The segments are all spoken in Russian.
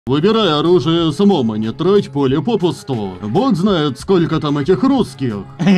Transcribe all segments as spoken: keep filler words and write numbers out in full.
Выбирай оружие самому, не трать поле попусту. Бог знает, сколько там этих русских.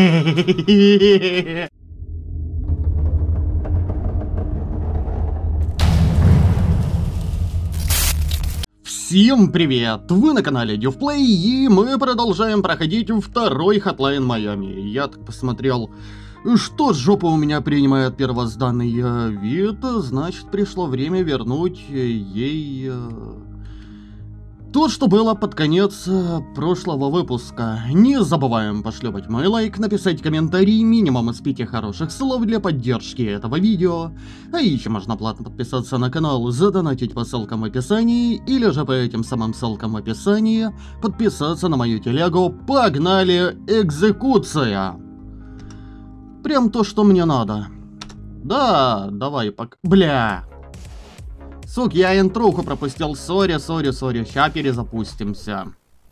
Всем привет! Вы на канале Дювплей, и мы продолжаем проходить второй Hotline Miami. Я так посмотрел, что жопа у меня принимает первозданный вид, значит пришло время вернуть ей то, что было под конец прошлого выпуска. Не забываем пошлепать мой лайк, написать комментарий, минимум из пяти хороших слов для поддержки этого видео. А еще можно платно подписаться на канал, задонатить по ссылкам в описании, или же по этим самым ссылкам в описании подписаться на мою телегу. Погнали! Экзекуция! Прям то, что мне надо. Да, давай пока... Бля! Сук, я интруху пропустил, сори, сори, сори, ща перезапустимся.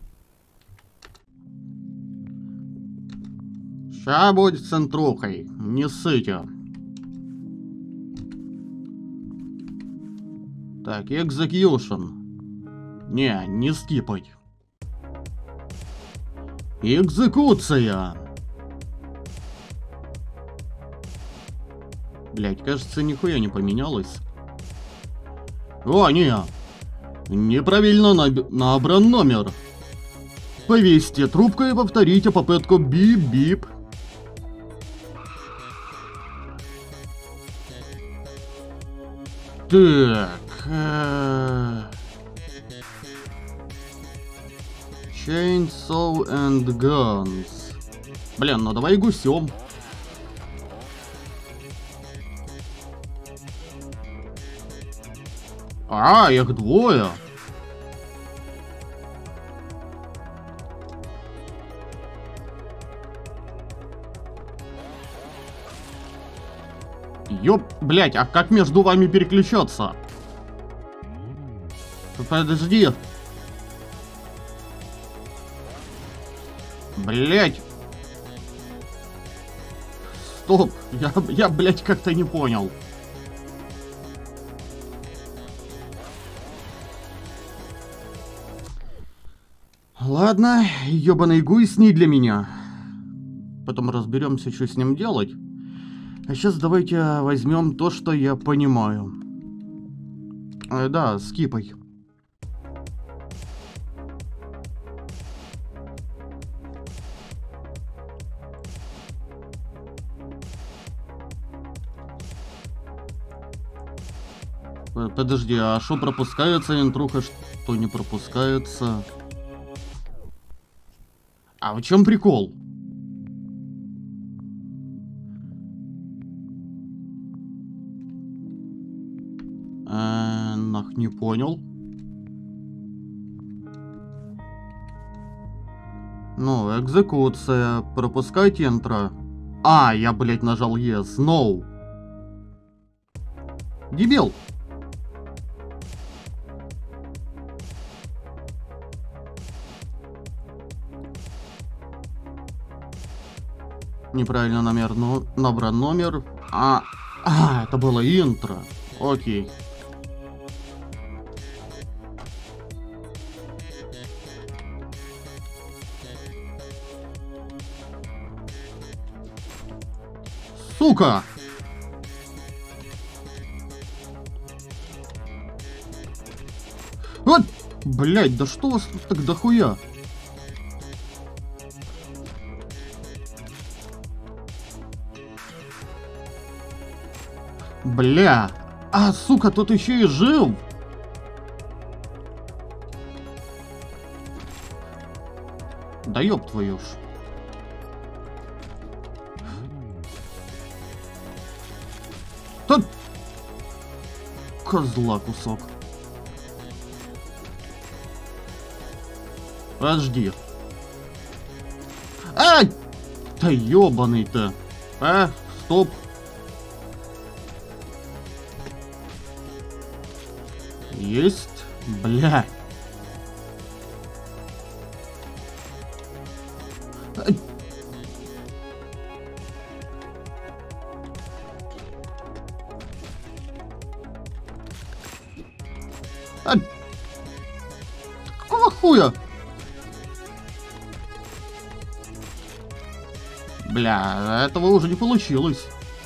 Ща будет с интрухой, не ссыте. Так, экзекьюшн. Не, не скипать. Экзекуция. Блять, кажется, нихуя не поменялось. О, не! Неправильно наб набран номер. Повесьте трубку и повторите попытку бип-бип. Так. Э Chainsaw and Guns. Блин, ну давай гусем. А, их двое. Ёп, блять, а как между вами переключаться? Подожди. Блять. Стоп, я, я блять, как-то не понял. Ладно, ёбаный гусь не для меня. Потом разберемся, что с ним делать. А сейчас давайте возьмем то, что я понимаю. Э, да, скипай. Подожди, а что пропускается интруха, что не пропускается? А в чем прикол? Э, нах, не понял. Ну, экзекуция. Пропускайте интро. А, я, блять, нажал yes. No. Дебил. Неправильно номер, но набран номер. А, а, это было интро. Окей. Сука! Вот, блять, да что у вас тут так дохуя? Бля, а, сука, тут еще и жив. Да ёб твою ж. Тут козла кусок. Подожди. А! Да ёбаный-то. А, стоп. Есть, бля. А... хуя? Бля, этого уже не получилось.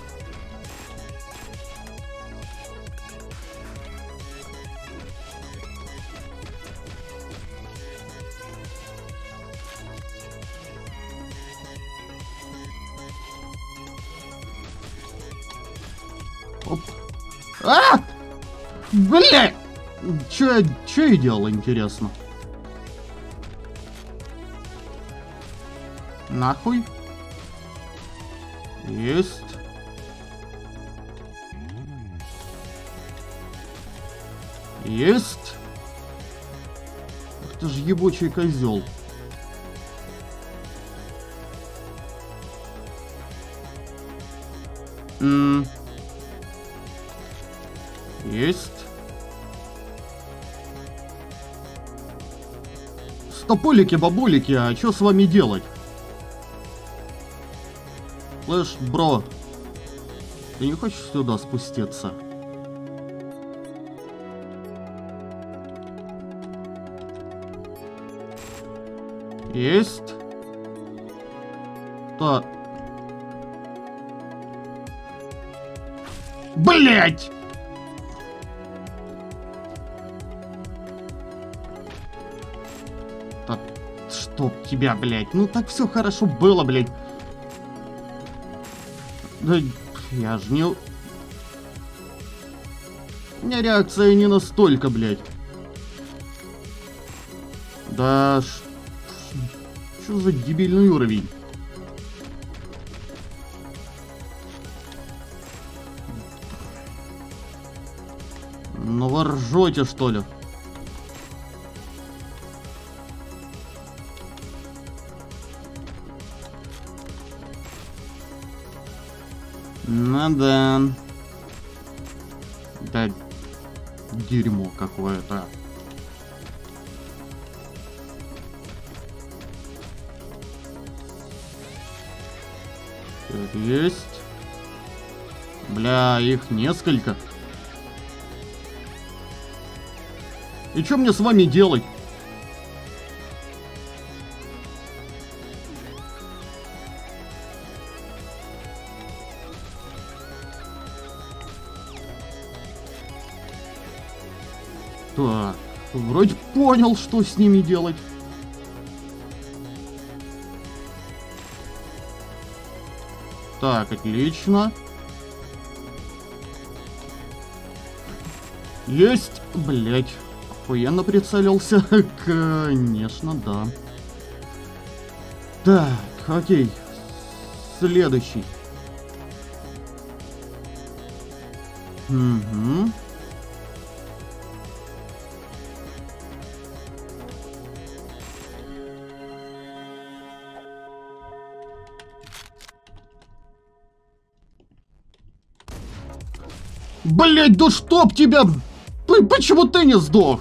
Оп. А! Бля! Чё, чё я делал, интересно? Нахуй. Есть. Есть. Ах ты ж ебучий козел. М. Есть. Стопулики-бабулики, а что с вами делать? Слышь, бро, ты не хочешь сюда спуститься? Есть. Так. Блять! Так, чтоб тебя, блять. Ну так все хорошо было, блять. Да я ж не... У меня реакция не настолько, блять. Да ш... Что за дебильный уровень? Ну вы ржете, что ли? Ну да. Да дерьмо какое-то. Так, есть. Бля, их несколько. И что мне с вами делать? Так, вроде понял, что с ними делать. Так, отлично. Есть, блять. Охуенно прицелился. Конечно, да. Так, окей. Следующий. Угу. Блять, да чтоб тебя... Почему ты не сдох?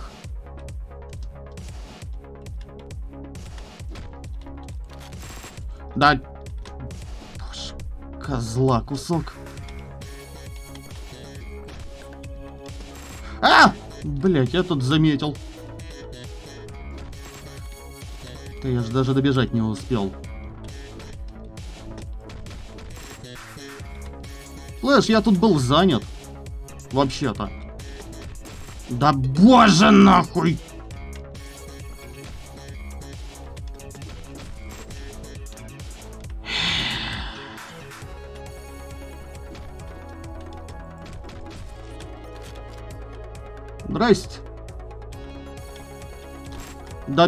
Да... Боже, козла кусок. А! Блять, я тут заметил. Да я ж даже добежать не успел. Слышь, я тут был занят. Вообще-то. Да боже нахуй! Здрасте. Да...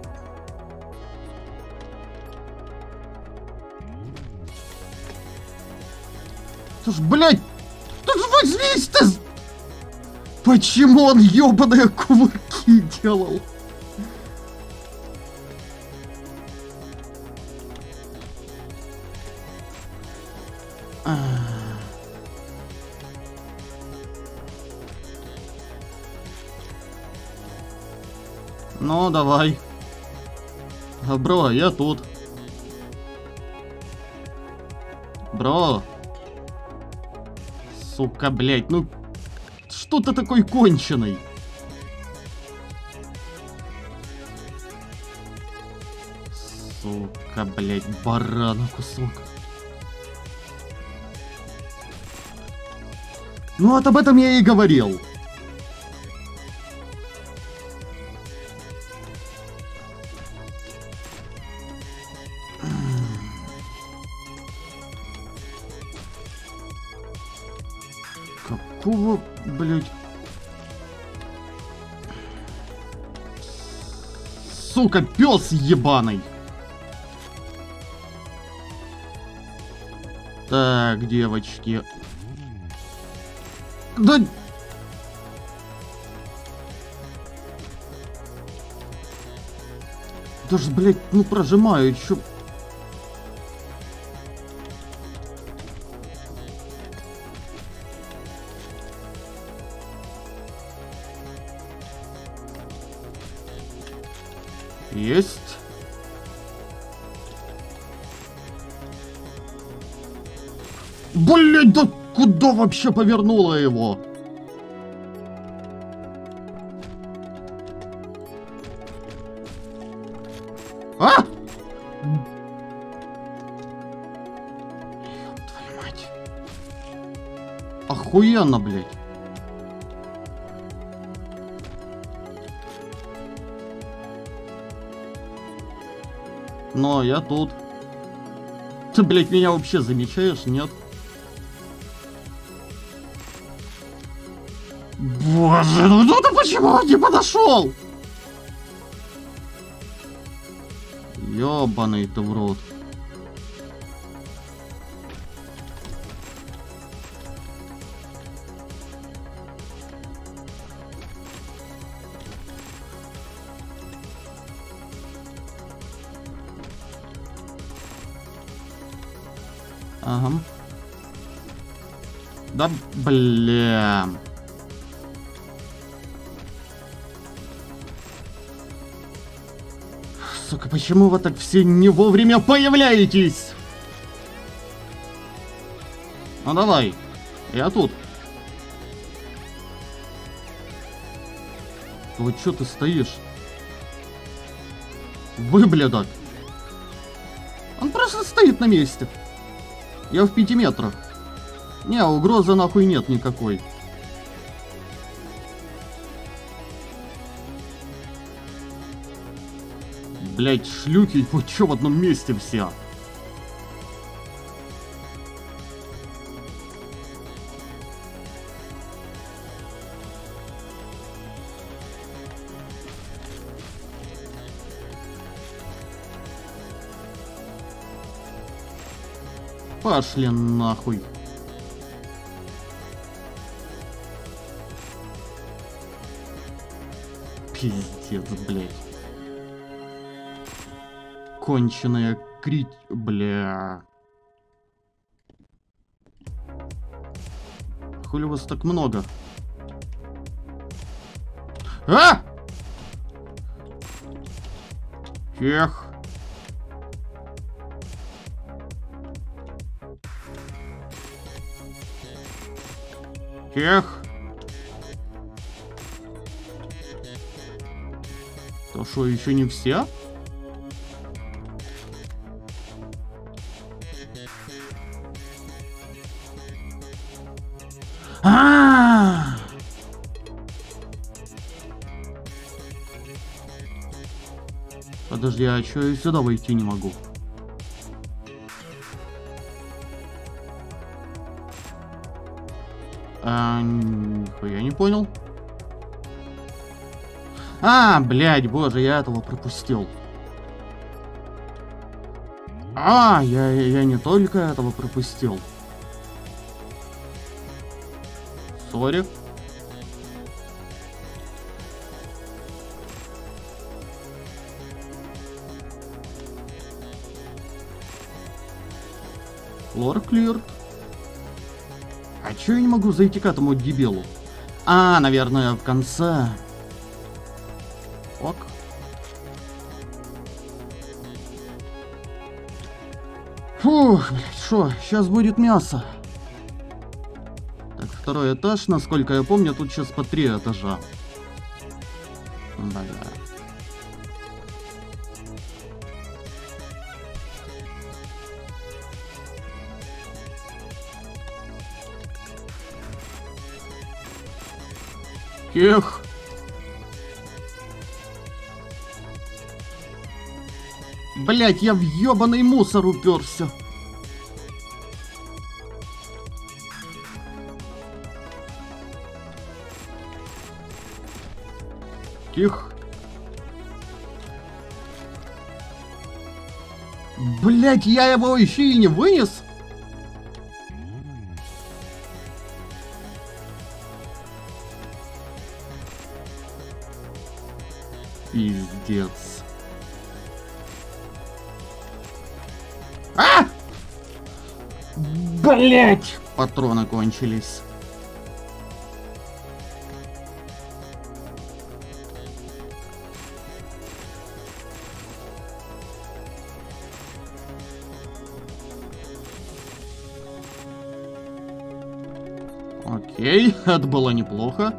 Ты ж, блядь! Ты ж возьмись-то! Почему он ёбаные кувырки делал? Ну, давай. А, бро, я тут. Бро. Сука, блядь, ну... Что ты такой конченый? Сука, блять, барана кусок. Ну вот об этом я и говорил. Какого, блять? Сука, пес ебаный. Так, девочки. Да... Даже, блядь, ну прожимаю, чё... Есть. Блять, да куда вообще повернула его? А? Ёб твою мать. Охуенно, блять. Но я тут. Ты, блядь, меня вообще замечаешь, нет? Боже, ну ты почему он не подошел? Ёбаный ты в рот. Ага. Да, бля. Сука, почему вы так все не вовремя появляетесь? Ну давай, я тут. Вот чё ты стоишь? Выблядок. Он просто стоит на месте. Я в пяти метрах. Не, угрозы нахуй нет никакой. Блять, шлюхи, вы чё в одном месте все? Пошли нахуй. Пиздец, блядь. Конченая крить... Бля. Хули вас так много? А! Эх. Эх. То что, еще не все? А! Подожди, а чё я сюда войти не могу? А, нихуя не понял. А, блядь, боже, я этого пропустил. А, я, я не только этого пропустил. Сори. Флор клир. А чё я не могу зайти к этому дебилу? А, наверное, в конце. Ок. Фух, блядь, шо, сейчас будет мясо. Так, второй этаж, насколько я помню, тут сейчас по три этажа. Бля. Эх. Блять, я в ёбаный мусор уперся. Тихо. Блять, я его еще и не вынес. Пиздец. А! Блять, патроны кончились. Окей, это было неплохо.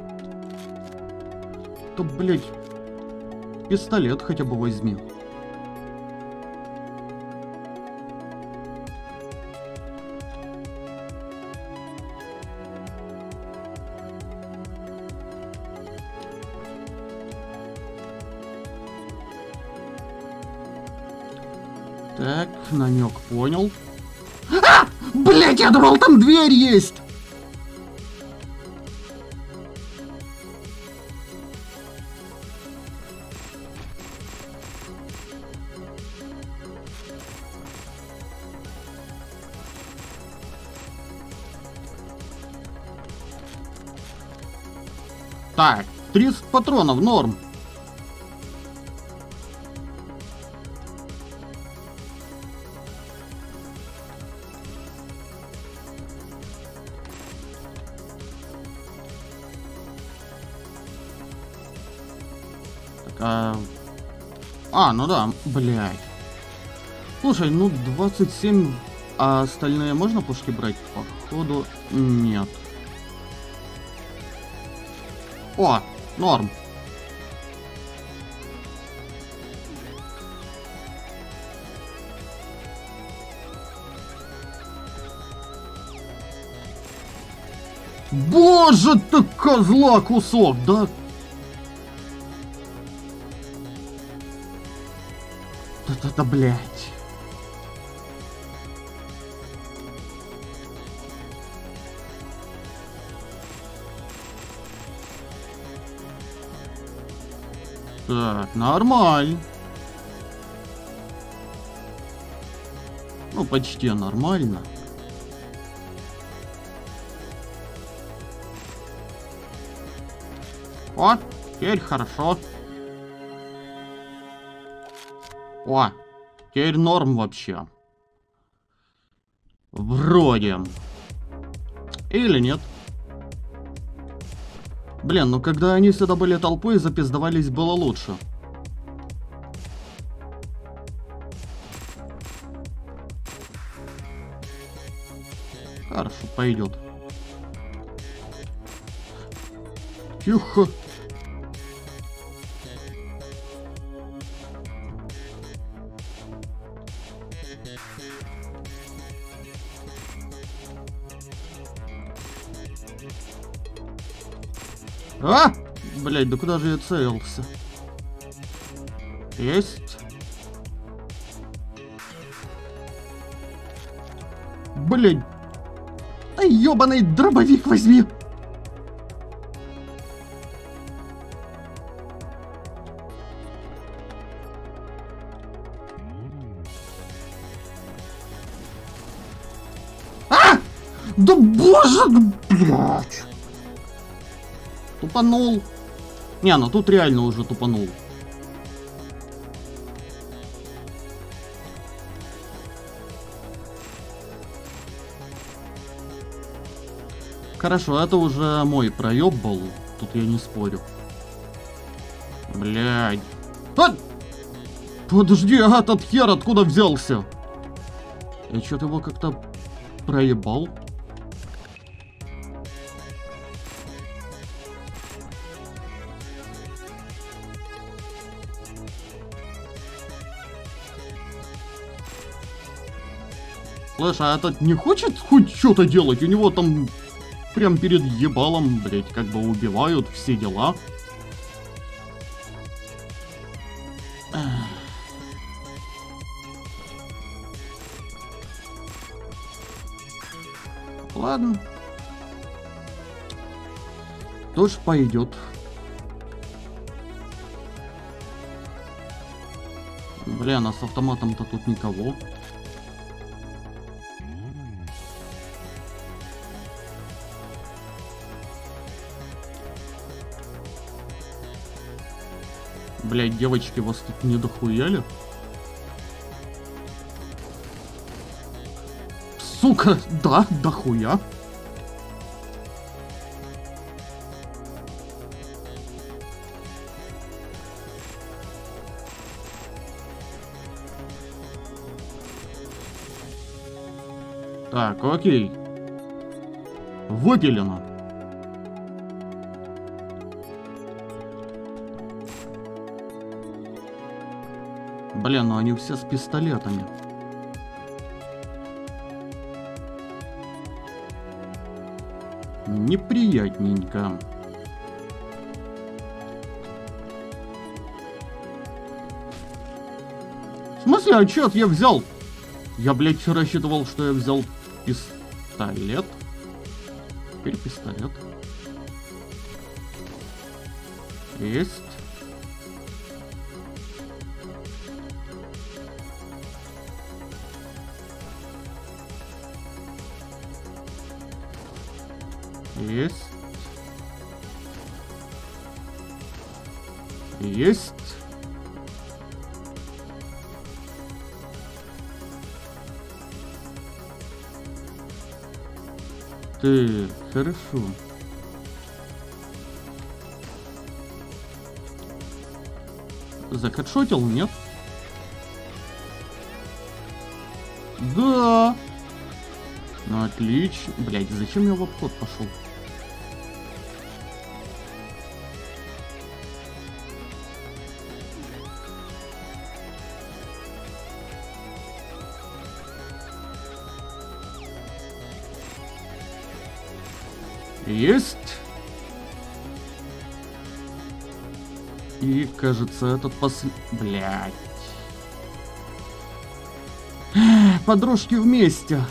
То, блять, пистолет хотя бы возьми. Так, намек понял. А! Блять, я думал, там дверь есть! Так, тридцать патронов, норм. Так, а... а, ну да, блядь. Слушай, ну двадцать семь, а остальные можно пушки брать? Походу, нет. О, норм. Боже ты, козла кусок, да? Это, блядь. Так, нормально. Ну, почти нормально. О, теперь хорошо. О, теперь норм вообще. Вроде. Или нет. Блин, ну когда они сюда были толпой, запиздовались, было лучше. Хорошо, пойдет. Тихо. А! Блять, да куда же я целился? Есть. Блять. А ёбаный дробовик возьми. А! Да боже, блять. Тупанул. Не, ну тут реально уже тупанул. Хорошо, это уже мой проеб был. Тут я не спорю. Блядь. А! Подожди, а этот хер откуда взялся? Я что-то его как-то проебал. Слышь, а этот не хочет хоть что-то делать? У него там прям перед ебалом, блять, как бы убивают, все дела. Ладно. Тоже пойдет. Блин, а с автоматом-то тут никого. Блять, девочки, вас тут не дохуяли? Сука, да, дохуя. Так, окей. Выпилено. Блин, ну они все с пистолетами. Неприятненько. В смысле, а чё я взял? Я, блядь, рассчитывал, что я взял пистолет. Теперь пистолет. Есть. Есть. Есть. Ты, хорошо. Закатшотил, нет? Да. Ну, отлично. Блядь, зачем я в обход пошел? Есть. И, кажется, этот после... Блядь. Подружки вместе.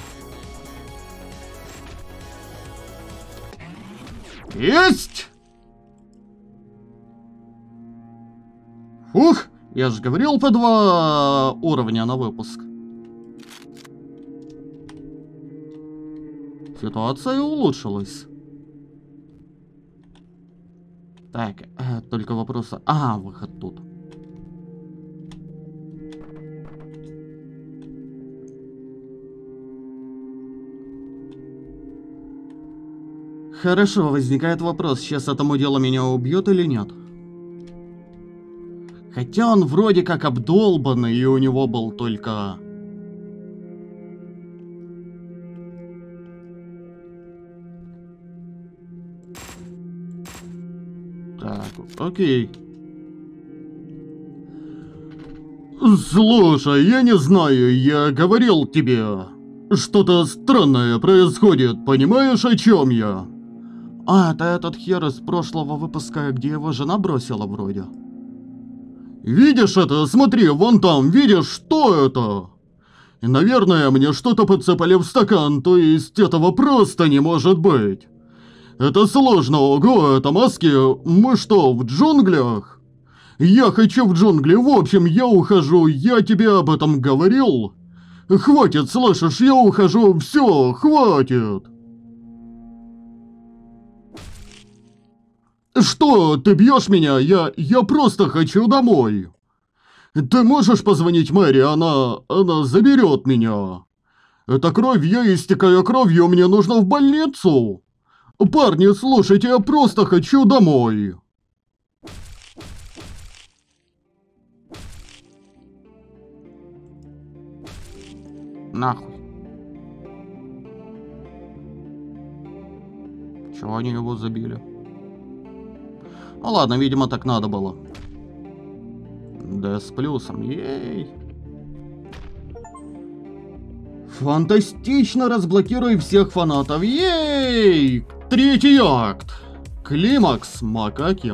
Есть! Ух, я же говорил, по два уровня на выпуск. Ситуация улучшилась. Так, э, только вопрос... Ага, выход тут. Хорошо, возникает вопрос, сейчас этому делу меня убьет или нет? Хотя он вроде как обдолбанный, и у него был только... Так, окей. Слушай, я не знаю, я говорил тебе, что-то странное происходит, понимаешь, о чем я? А, это этот хер из прошлого выпуска, где его жена бросила вроде. Видишь это? Смотри, вон там, видишь, что это? И, наверное, мне что-то подсыпали в стакан, то есть этого просто не может быть. Это сложно, ого, это маски. Мы что, в джунглях? Я хочу в джунгли, в общем, я ухожу, я тебе об этом говорил. Хватит, слышишь, я ухожу, все, хватит. Что, ты бьешь меня? Я, я просто хочу домой. Ты можешь позвонить Мэри, она, она заберет меня. Это кровь, я истекаю кровью, мне нужно в больницу. Парни, слушайте, я просто хочу домой. Нахуй. Чего они его забили? Ну ладно, видимо, так надо было. Да, с плюсом, ей. Фантастично, разблокируй всех фанатов, ей! Третий акт. Климакс макаки.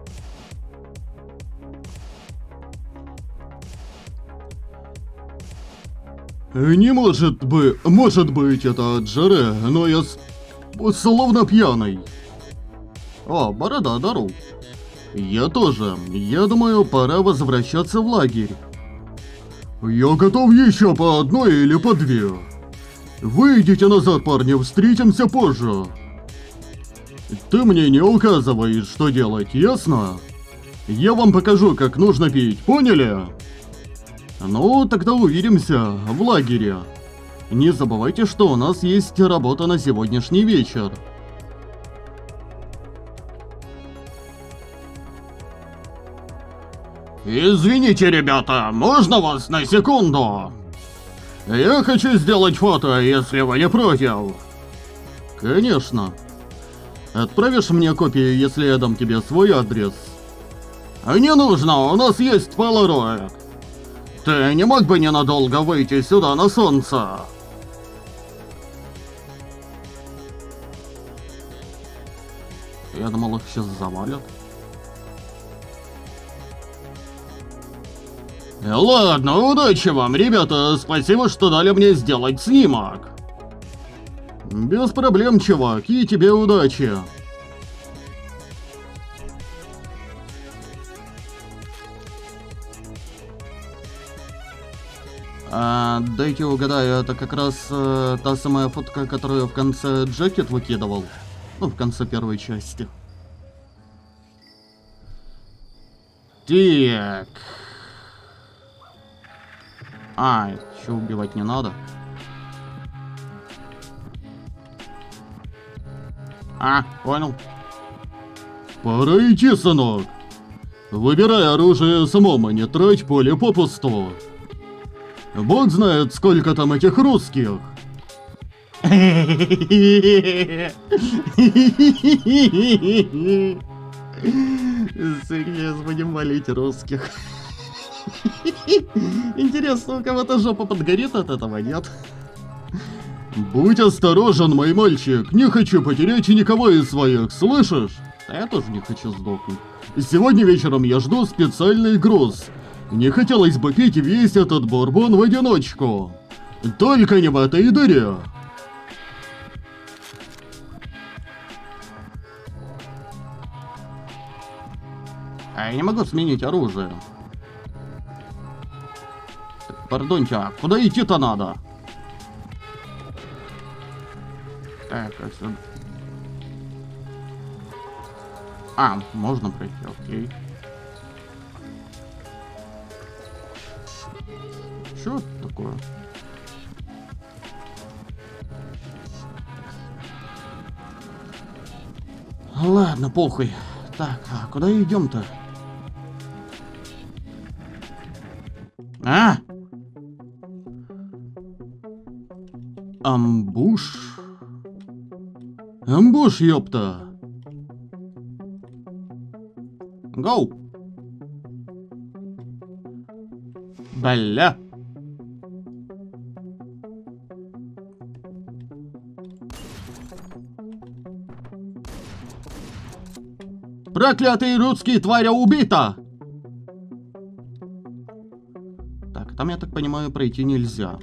Не может быть, может быть это от жары, но я с... словно пьяный. О, борода, здоров. Я тоже. Я думаю, пора возвращаться в лагерь. Я готов еще по одной или по две. Вы идите назад, парни, встретимся позже. Ты мне не указываешь, что делать, ясно? Я вам покажу, как нужно пить, поняли? Ну, тогда увидимся в лагере. Не забывайте, что у нас есть работа на сегодняшний вечер. Извините, ребята, можно вас на секунду? Я хочу сделать фото, если вы не против. Конечно. Отправишь мне копию, если я дам тебе свой адрес? Не нужно, у нас есть полароид. Ты не мог бы ненадолго выйти сюда на солнце? Я думал, их сейчас завалят. Ладно, удачи вам, ребята, спасибо, что дали мне сделать снимок. Без проблем, чувак, и тебе удачи. А, дайте угадаю, это как раз э, та самая фотка, которую в конце Джекет выкидывал. Ну, в конце первой части. Так. А, еще убивать не надо. А, понял. Пора идти, сынок. Выбирай оружие самому, не трать поле попусту. Бог знает, сколько там этих русских. Серьезно, будем валить русских. Интересно, у кого-то жопа подгорит от этого, нет? Будь осторожен, мой мальчик. Не хочу потерять никого из своих, слышишь? А я тоже не хочу сдохнуть. Сегодня вечером я жду специальный груз. Не хотелось бы пить весь этот бурбон в одиночку. Только не в этой дыре. А я не могу сменить оружие. Пардоньте, а куда идти-то надо? Так, это... А, можно пройти, окей. Что это такое? Ладно, похуй. Так, а куда идем-то? А! Амбуш? Амбуш, ёпта! Гоу! Бля! Проклятые русские тваря убита! Так, там, я так понимаю, пройти нельзя.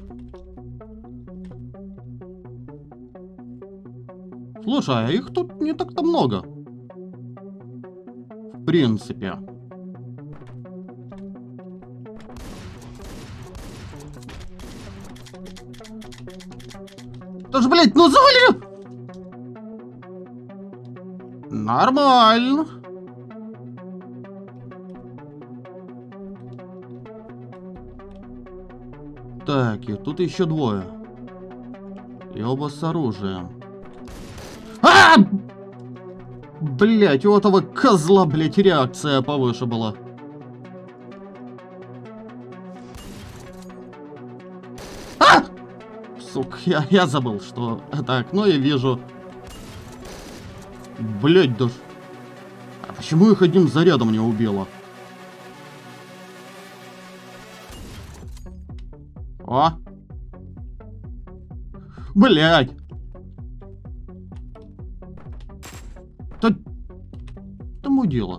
Слушай, а их тут не так-то много. В принципе. Тоже, блядь, ну завали! Нормально. Так, и тут еще двое. И оба с оружием. А! Блять, у этого козла, блять, реакция повыше была. А! Сука, я, я забыл, что это окно я вижу. Блять, да... А почему их одним зарядом не убило? О! Блять! дело?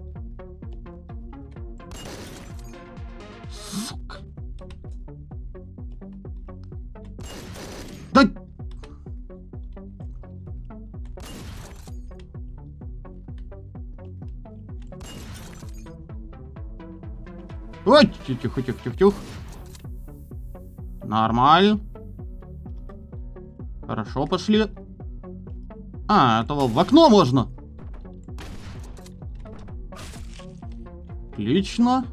Сука. Да... Ой, тихо, тихо, тихо, тихо. Нормально. Хорошо, пошли. А, этого в окно можно. Отлично.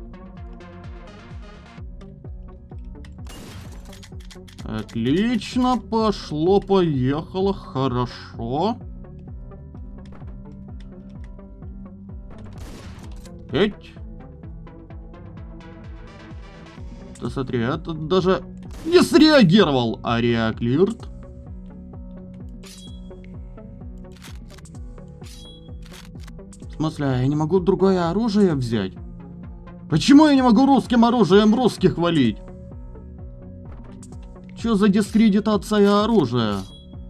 Отлично, пошло-поехало, хорошо. Эть. Да смотри, это даже не среагировал. Ария клирт. В смысле, я не могу другое оружие взять? Почему я не могу русским оружием русских валить? Чё за дискредитация оружия?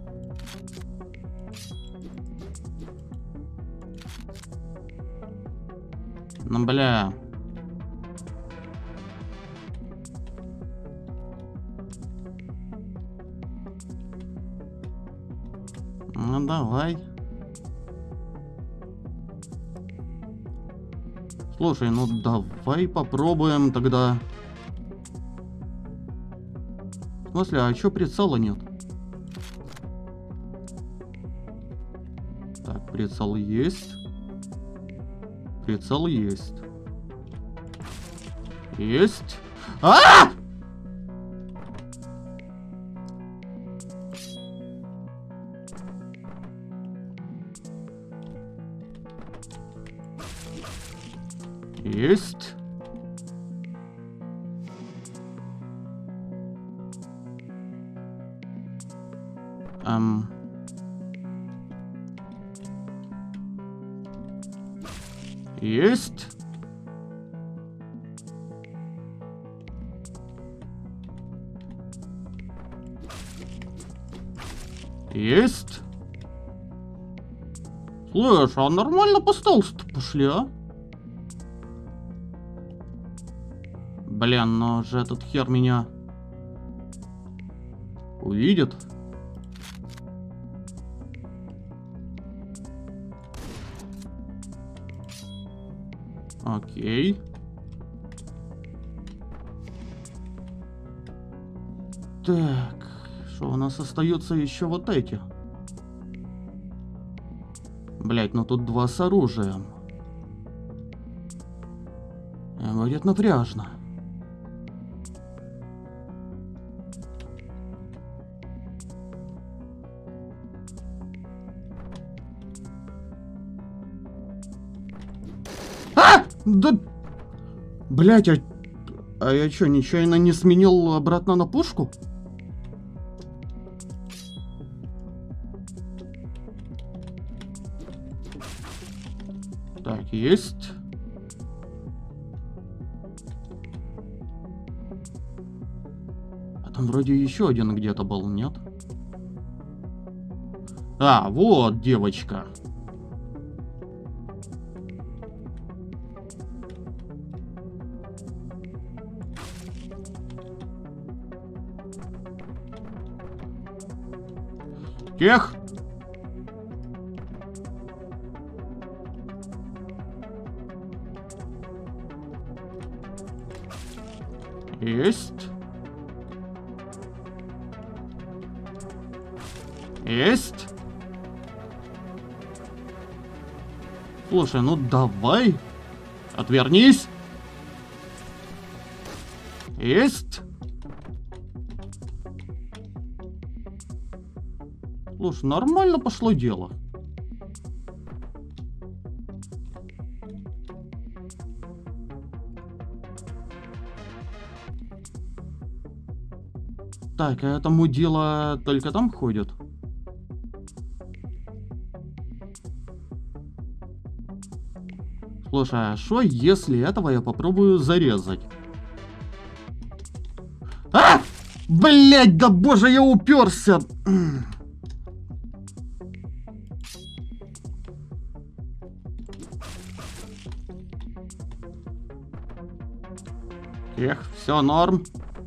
Ну, бля. Ну, давай. Слушай, ну давай попробуем тогда. В смысле, а чё прицела нет? Так, прицел есть. Прицел есть. Есть. А! Есть. Эм. Есть. Есть. Слышь, а нормально по столу-то пошли, а? Блин, но же этот хер меня увидит. Окей. Так, что у нас остается еще вот эти? Блять, ну тут два с оружием. Будет напряжно. А! Да... Блять, а... а я что, нечаянно не сменил обратно на пушку? Так, есть. А там вроде еще один где-то был, нет? А, вот девочка. Тех. Есть. Есть. Слушай, ну давай. Отвернись. Есть. Слушай, нормально пошло дело. Так, а это мудила только там ходит? Слушай, а что если этого я попробую зарезать? А! Блять, да боже, я уперся! Эх, все норм.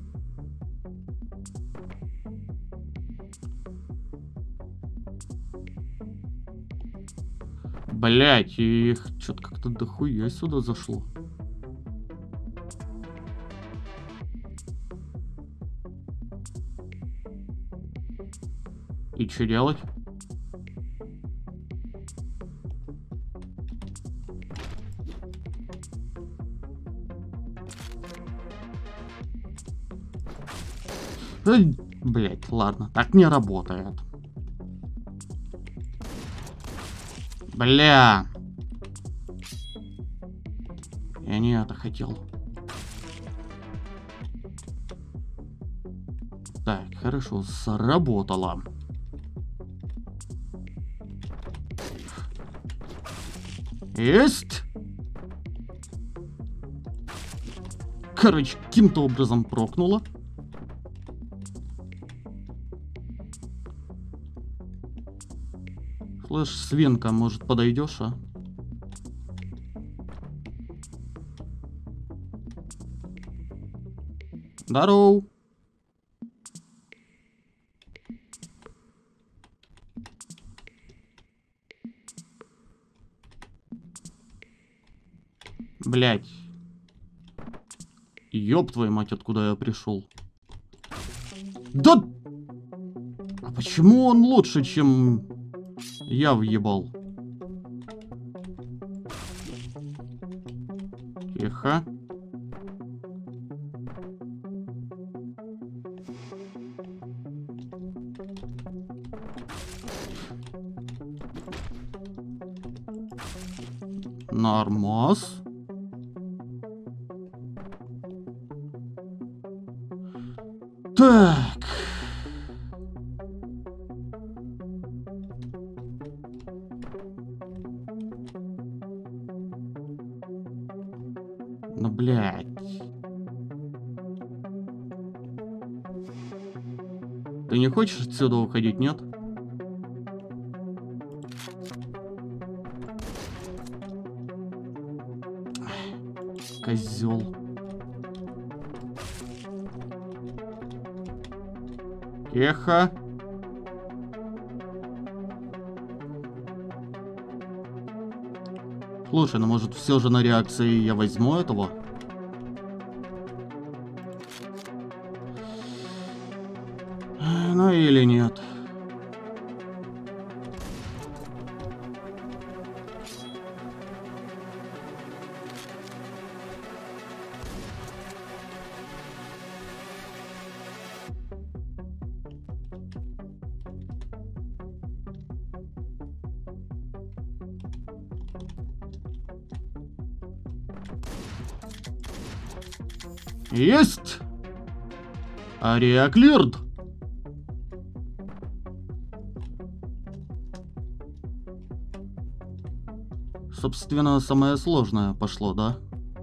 Блять, их что-то как-то дохуя сюда зашло. И что делать? Эй, блять, ладно, так не работает. Бля. Я не это хотел. Так, хорошо, сработало. Есть. Короче, каким-то образом прокнуло. Слышь, свинка, может, подойдешь, а? Здорово. Блять. Ёб твою мать, откуда я пришел? Да! А почему он лучше, чем я въебал? Тихо. Нормас. Так. Ну, блядь. Ты не хочешь отсюда уходить, нет? Козел. Тихо. Слушай, ну может все же на реакции я возьму этого? Ну или нет. Есть! Ария клирд! Собственно, самое сложное пошло, да?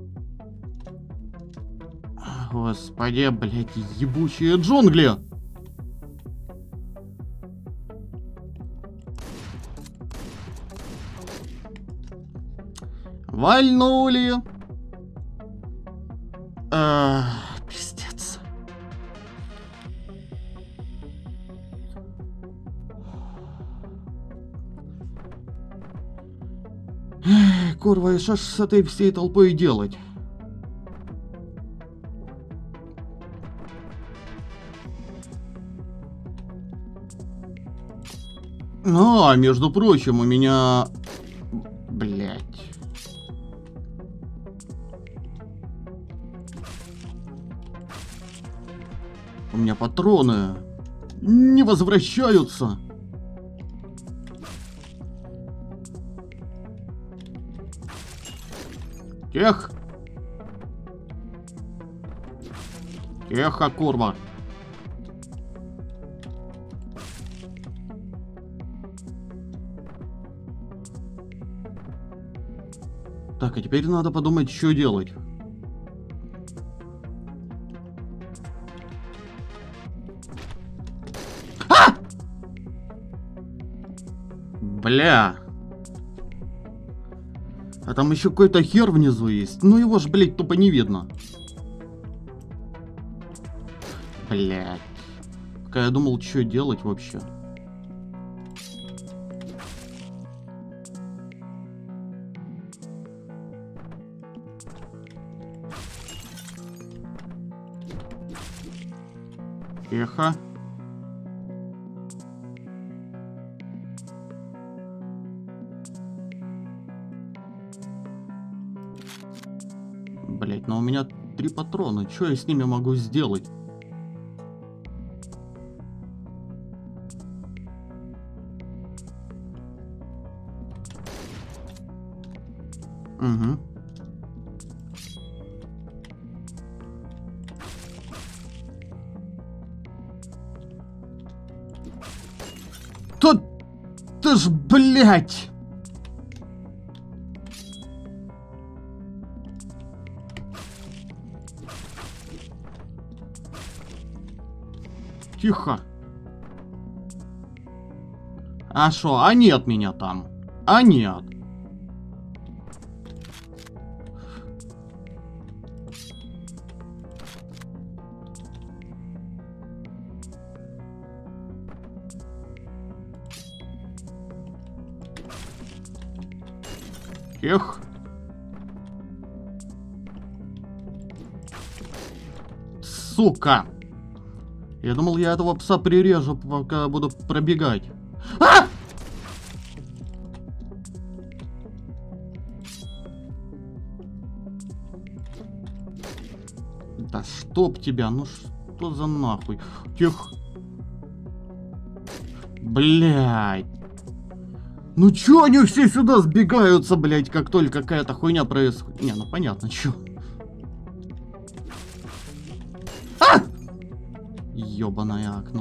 Господи, блядь, ебучие джунгли! Вальнули! А, пиздец. Эх, курва, и что ж с этой всей толпой делать? Ну, а между прочим, у меня... Блять. У меня патроны не возвращаются. Тех. Тихо, курва. Так, а теперь надо подумать, что делать. А! Бля. А там еще какой-то хер внизу есть. Ну его ж, блядь, тупо не видно. Блядь. Пока я думал, что делать вообще. Эхо. Блять, но у меня три патрона. Что я с ними могу сделать? Угу. Тут ты ж, блять! Тихо. А шо? А нет меня там. А нет. Эх. Сука. Я думал, я этого пса прирежу, пока буду пробегать. А! Да чтоб тебя, ну что за нахуй? Тихо. Блядь. Ну чё они все сюда сбегаются, блядь, как только какая-то хуйня происходит? Не, ну понятно, чё. А! Ёбаное окно.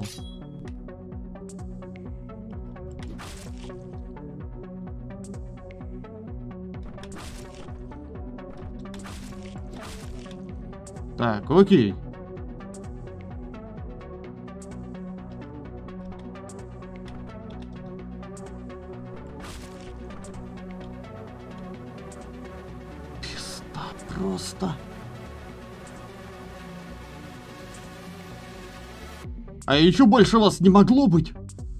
Так, окей. Пизда просто. А еще больше вас не могло быть.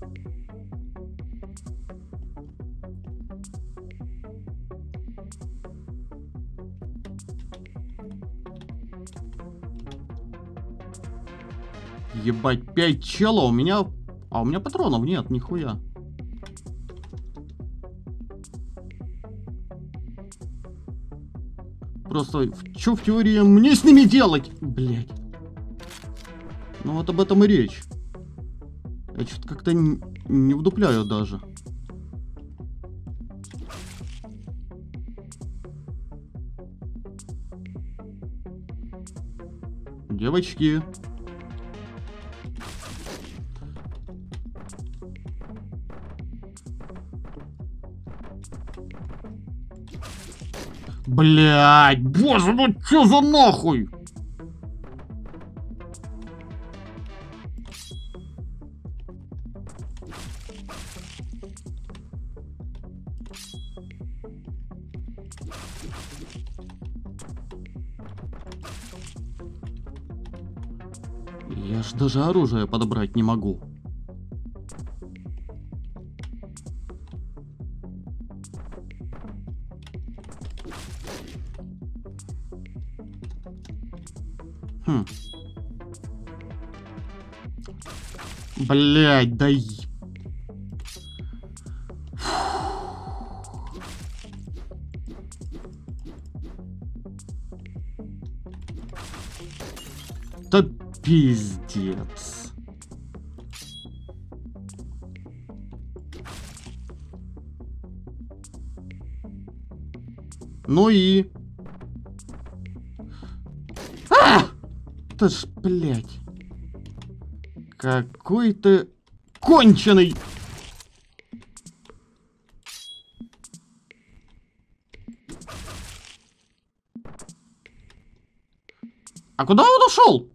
Ебать, пять чела у меня... А у меня патронов нет, нихуя. Просто, что в теории мне с ними делать? Блять. Ну вот об этом и речь. Я что-то как-то не, не вдупляю даже. Девочки. Блять, боже, ну чё за нахуй? Я ж даже оружие подобрать не могу. Хм. Блять, да и... Да пиздец. Ну и... А! Да ж, блядь. Какой ты конченый. А куда он ушел?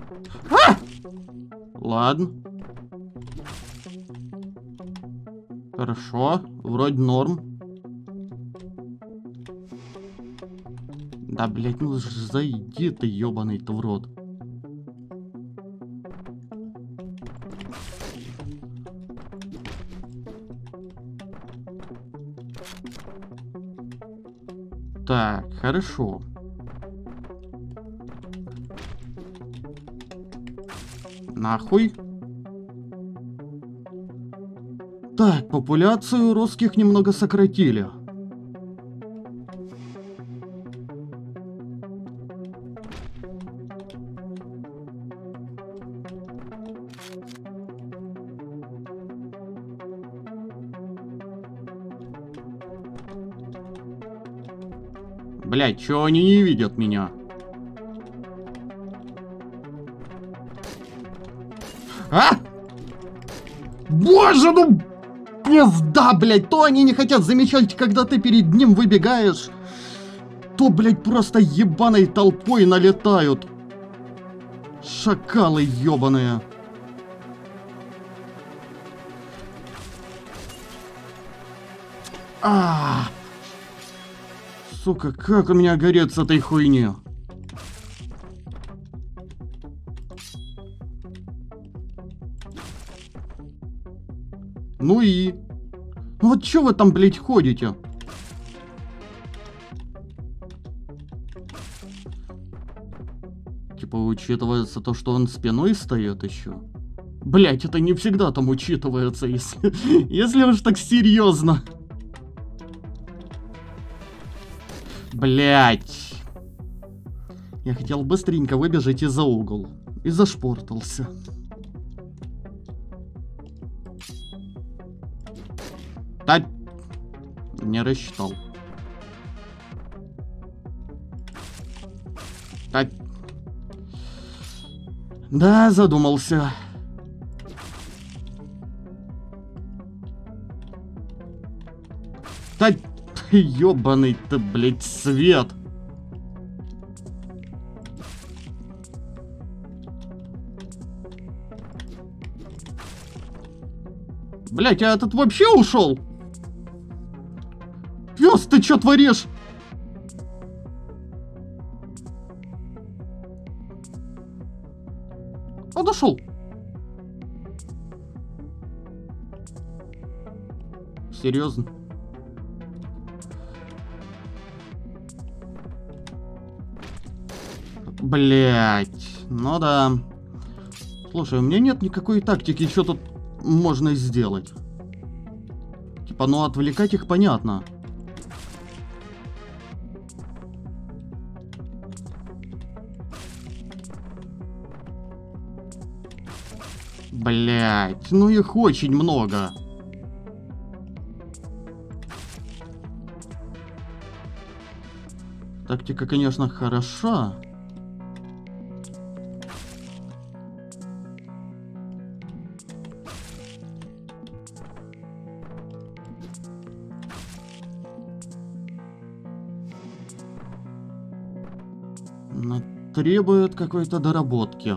А! Ладно. Хорошо, вроде норм. Да, блядь, ну ж зайди ты, ёбаный-то в рот. Так, хорошо. Нахуй. Так, популяцию русских немного сократили. Блять, чё они не видят меня? А? Боже, ну... Пизда, блядь, то они не хотят замечать, когда ты перед ним выбегаешь, то, блядь, просто ебаной толпой налетают. Шакалы ебаные. А, сука, как у меня горит с этой хуйни. Ну и... Ну вот чё вы там, блядь, ходите? Типа учитывается то, что он спиной стоит еще. Блять, это не всегда там учитывается, если, если уж так серьезно. Блять. Я хотел быстренько выбежать из-за угол. И зашпортался. Да, не рассчитал. Да, да, задумался. Да, ёбаный ты, блядь, свет. Блядь, а этот вообще ушел? Пёс, ты чё творишь? Подошел. Серьезно? Блять, ну да. Слушай, у меня нет никакой тактики, что тут можно сделать. Типа, ну отвлекать их понятно. Блять, ну их очень много. Тактика, конечно, хороша. Но требует какой-то доработки.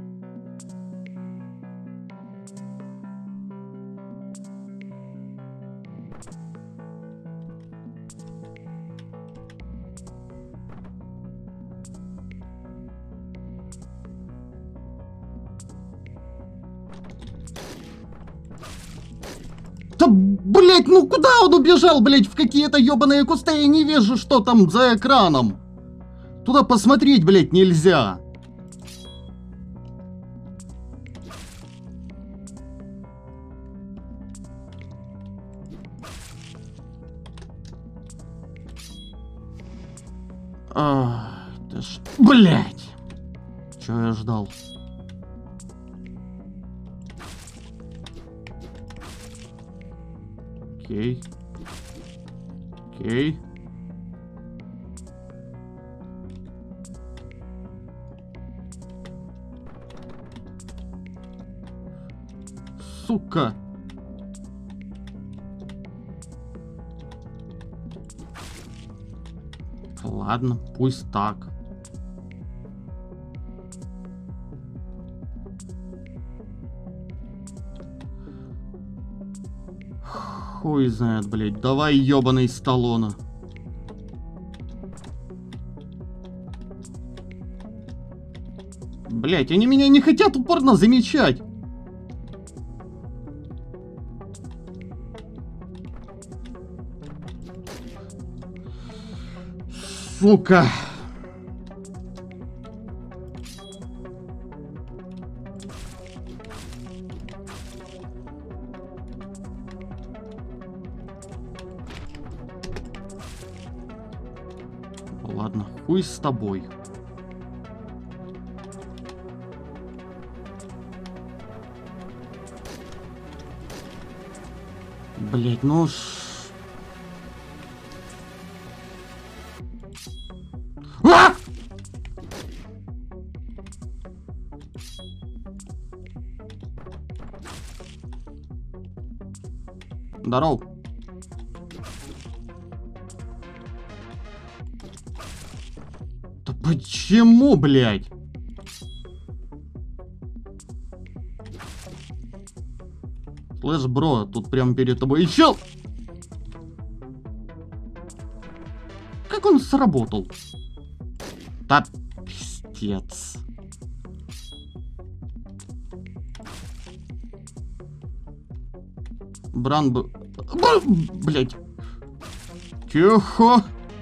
Да, блять, ну куда он убежал, блять, в какие-то ебаные кусты? Я не вижу, что там за экраном. Туда посмотреть, блять, нельзя. А, ты ж... Блять. Чё я ждал? Окей. Окей. Сука. Ладно, пусть так. Хуй знает, блядь. Давай, ёбаный Сталлоне. Блядь, они меня не хотят упорно замечать. Сука. Ладно, хуй с тобой. Блять, ну ж... А! Здоров. Да почему, блядь? Слышь, бро, тут прямо перед тобой еще... Как он сработал? Да пиздец. Бран бы... Блять. Тихо.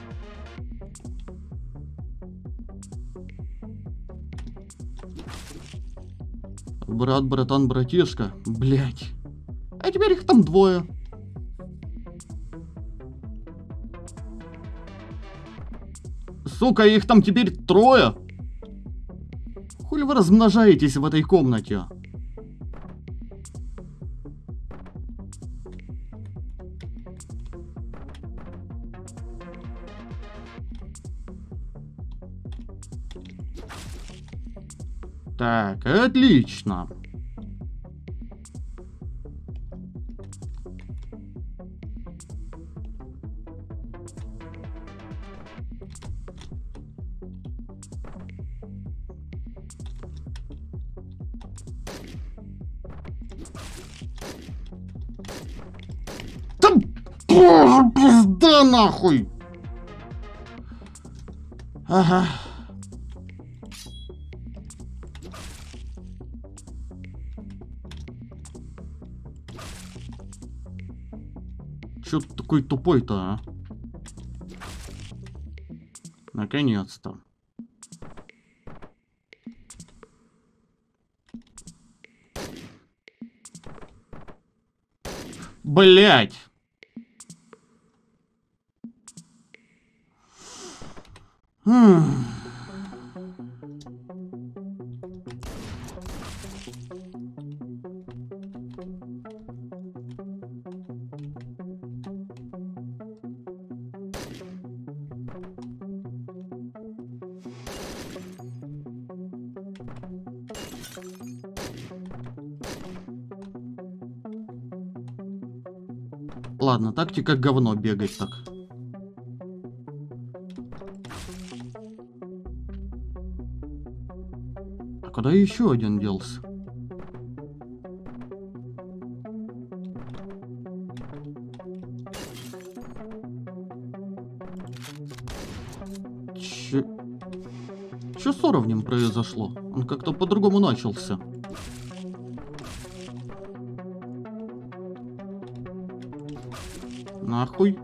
Брат, братан, братишка. Блять. А теперь их там двое. Сука, их там теперь трое. Хули вы размножаетесь в этой комнате? Так, отлично. Там... Боже, пизда нахуй! Ага. Чё ты такой тупой-то, а? Наконец-то. Блять! Хм. Ладно, тактика говно бегать так. А куда еще один делся? Че... Че с уровнем произошло? Он как-то по-другому начался. Нахуй.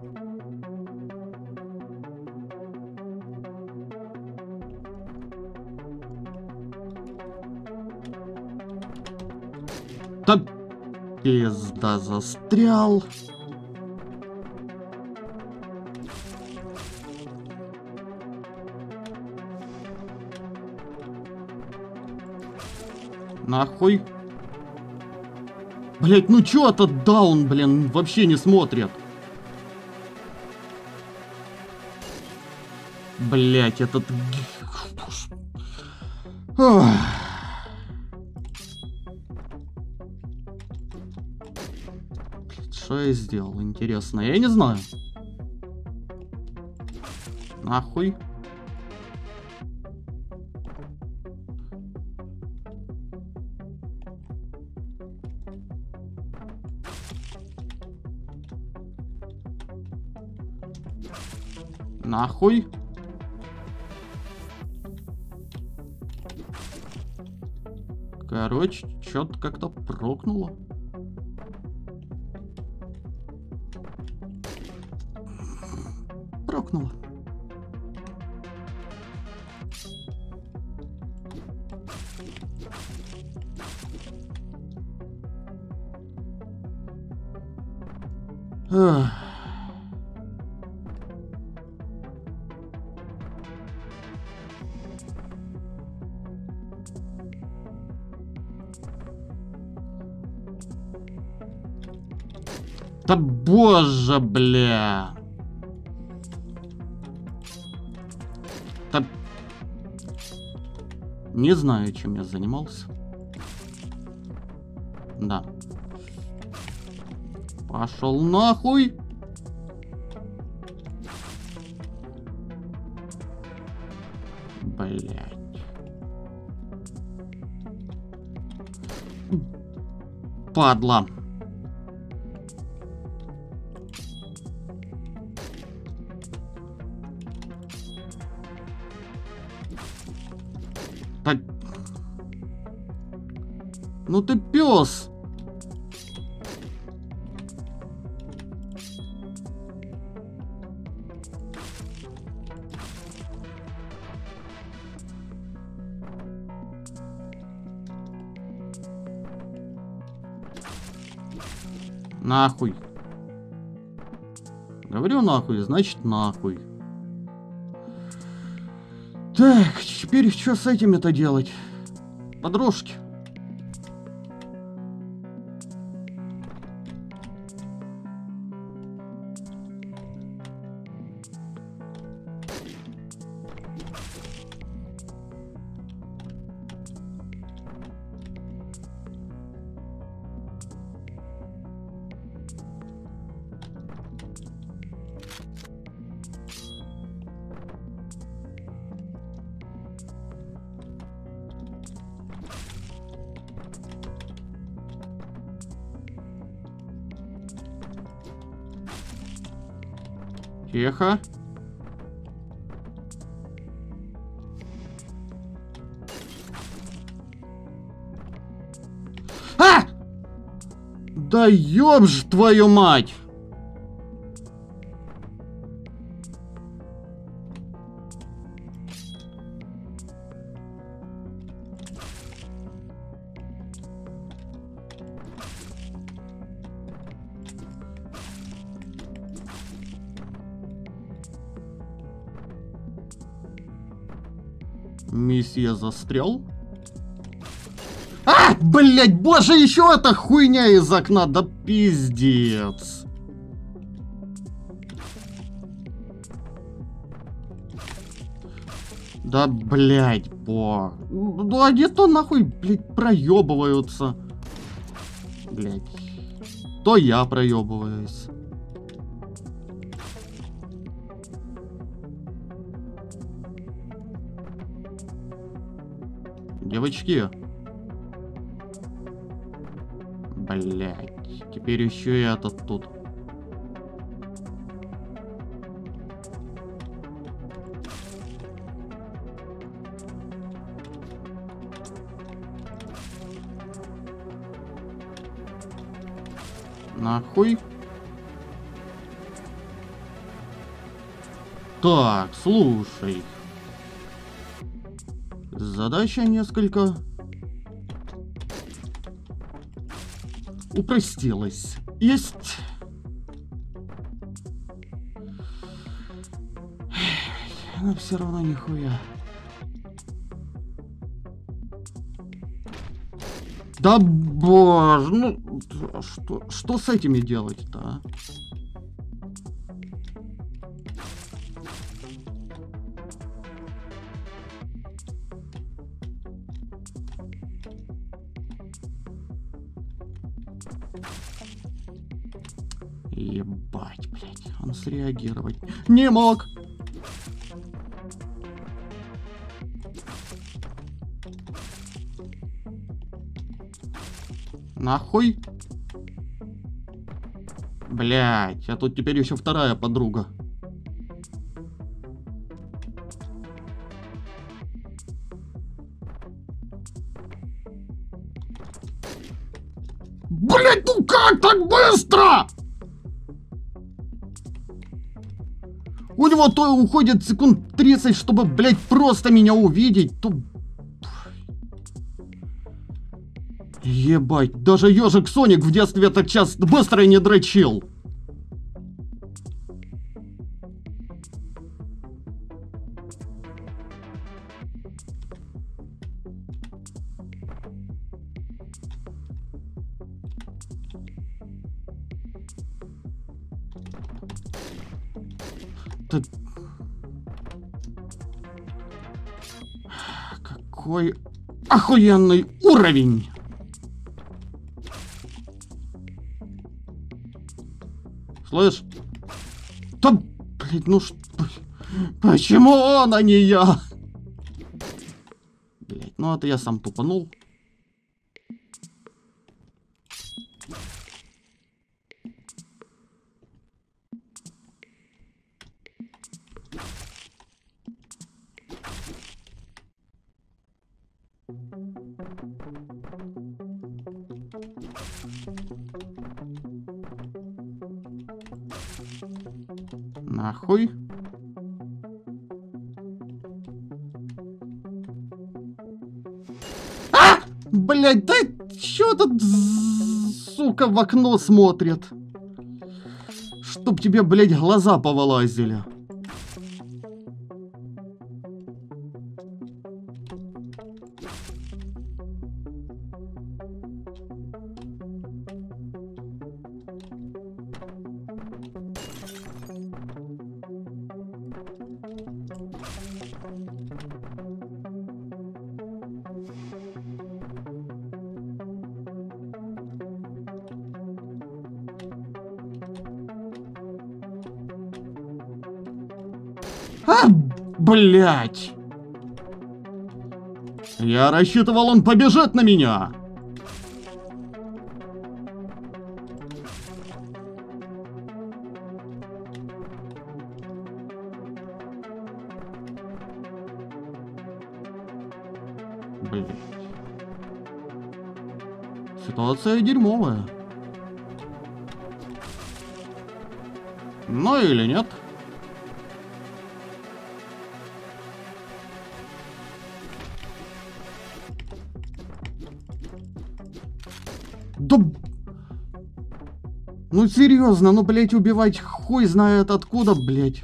Да пизда, застрял. Нахуй. Блять, ну чё этот даун, блин, вообще не смотрят. Блять, этот... Ох. Что я сделал, интересно? Я не знаю. Нахуй. Нахуй. Короче, что-то как-то прокнуло. Прокнуло. Ах. Да боже, бля. Да... Не знаю, чем я занимался. Да. Пошел нахуй. Блять. Падла. Да... Ну ты пес. Нахуй. Говорю нахуй, значит нахуй. Так, теперь что с этими-то делать? Подружки. Тихо. А! Да ёб ж твою мать! Миссия застрял. А, блять, боже, еще эта хуйня из окна, да пиздец. Да, блять, бо. Ну они то нахуй, блять, проебываются. Блять. То я проебываюсь. Девочки. Блять. Теперь еще и этот тут. Нахуй. Так, слушай. Задача несколько упростилась. Есть. Но все равно нихуя. Да боже, ну что, что с этими делать-то, а? Ебать, блядь, он среагировать не мог. Нахуй. Блядь, а тут теперь еще вторая подруга. У него то уходит секунд тридцать, чтобы, блядь, просто меня увидеть, то... Ебать, даже ежик Соник в детстве так часто быстро не дрочил. Так... Какой охуенный уровень! Слышь? Да, блядь, ну что... Почему он, а не я? Блядь, ну это я сам тупанул. Нахуй. А! Блять, да чё тут, сука, в окно смотрит? Чтоб тебе, блять, глаза повылазили. А, блять! Я рассчитывал, он побежит на меня. Блять. Ситуация дерьмовая. Ну или нет? Да... Ну серьезно, ну, блять, убивать хуй знает откуда, блять.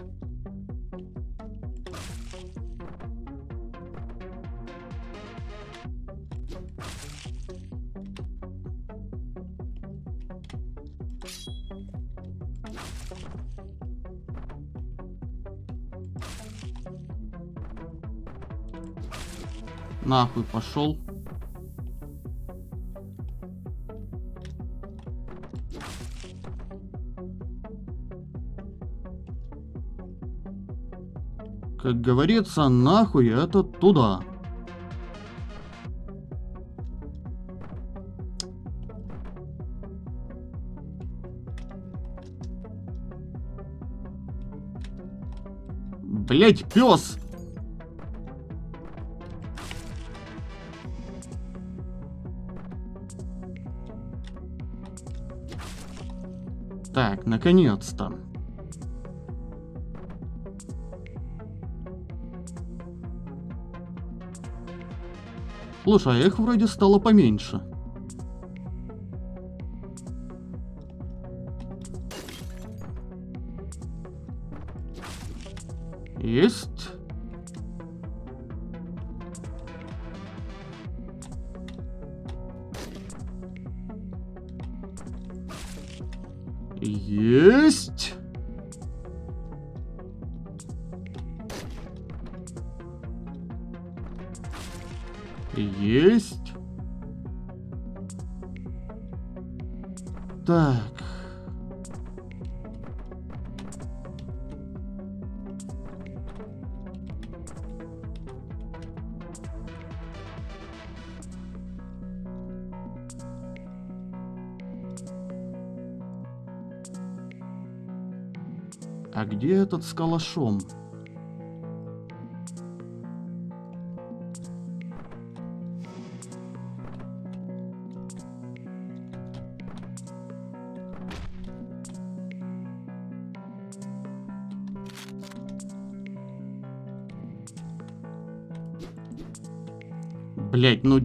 Нахуй пошел. Как говорится, нахуй это туда. Блять, пес! Так, наконец-то. Слушай, а их вроде стало поменьше. Есть. Есть. Есть. Так. А где этот с калашом? Блять, ну...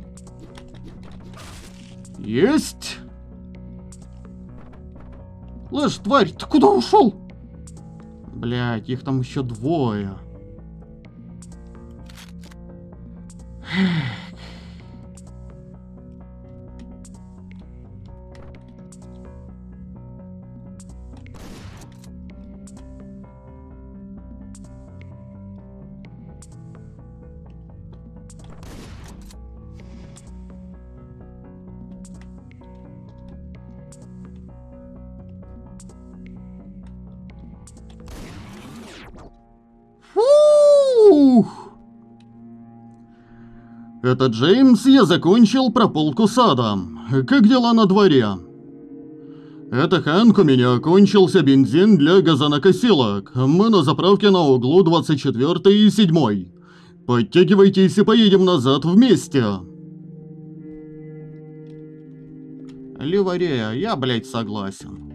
Есть! Слышь, тварь, ты куда ушел? Блять, их там еще двое. Фух! Это Джеймс, я закончил прополку сада. Как дела на дворе? Это Хэнк, у меня кончился бензин для газонокосилок. Мы на заправке на углу двадцать четвёртой и седьмой. Подтягивайтесь и поедем назад вместе. Ливарея, я, блядь, согласен.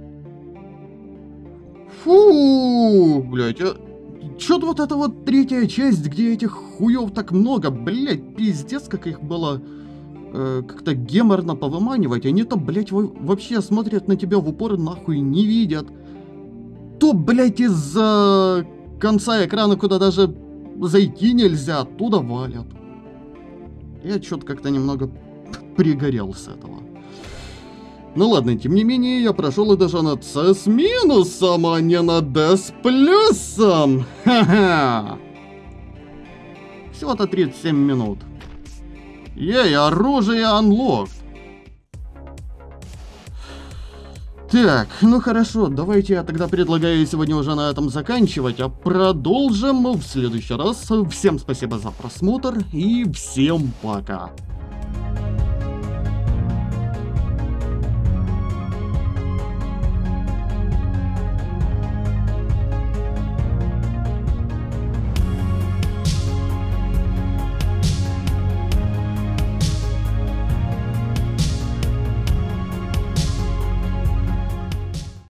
Фу, блядь, а... Чё-то вот эта вот третья часть, где этих хуёв так много, блядь, пиздец, как их было э, как-то геморно повыманивать. Они-то, блядь, вообще смотрят на тебя в упор и нахуй не видят. То, блядь, из-за конца экрана, куда даже зайти нельзя, оттуда валят. Я чё-то как-то немного пригорел с этого. Ну ладно, тем не менее, я прошел и даже на С с минусом, а не на Д с плюсом. Ха-ха. Всего-то тридцать семь минут. Ей, оружие unlocked. Так, ну хорошо, давайте я тогда предлагаю сегодня уже на этом заканчивать, а продолжим в следующий раз. Всем спасибо за просмотр и всем пока.